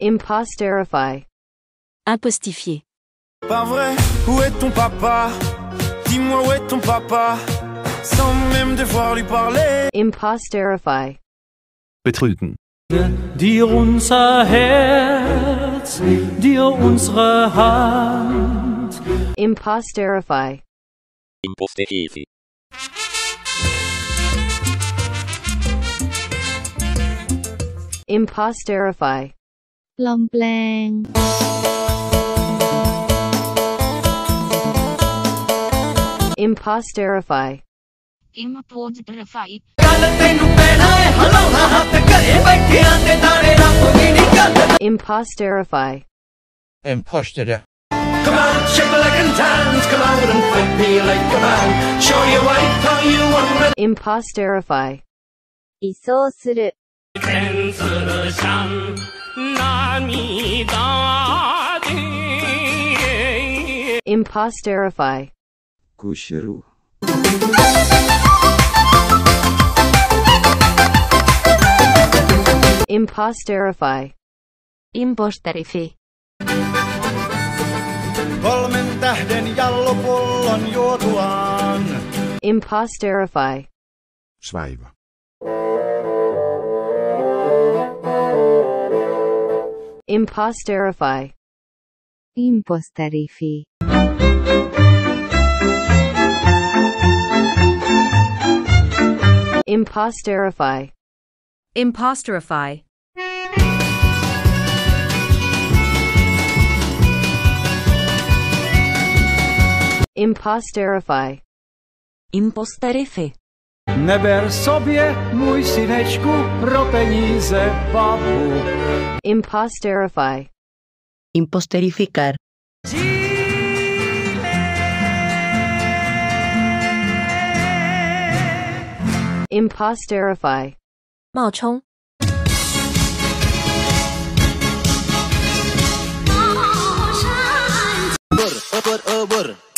Imposterify. Impostifier. Pas vrai, où est ton papa? Dis-moi où est ton papa? Sans même devoir lui parler. Imposterify. Betrügen. Dir unser Herz, dir unsere Hand. Imposterify. Imposterifi. Imposterify. ปลอมแปลง Imposterify. Imposterify. Imposterify. Imposter. Come on, shake me like a dance. Come out and fight me like a man. Show you white how you want me. Imposterify. 偽装する Imposterify. Кучеру. Imposterify. Imposterify. 3 tähden jallopullon juotuaan. Imposterify. Schweiber. Imposterify. Imposterify. Imposterify. Imposterify. Imposterify. Imposterify. Neber sobie, mój syneczku, pro peníze babu. Imposterify. Imposterificar. Imposterify. 冒充 Over.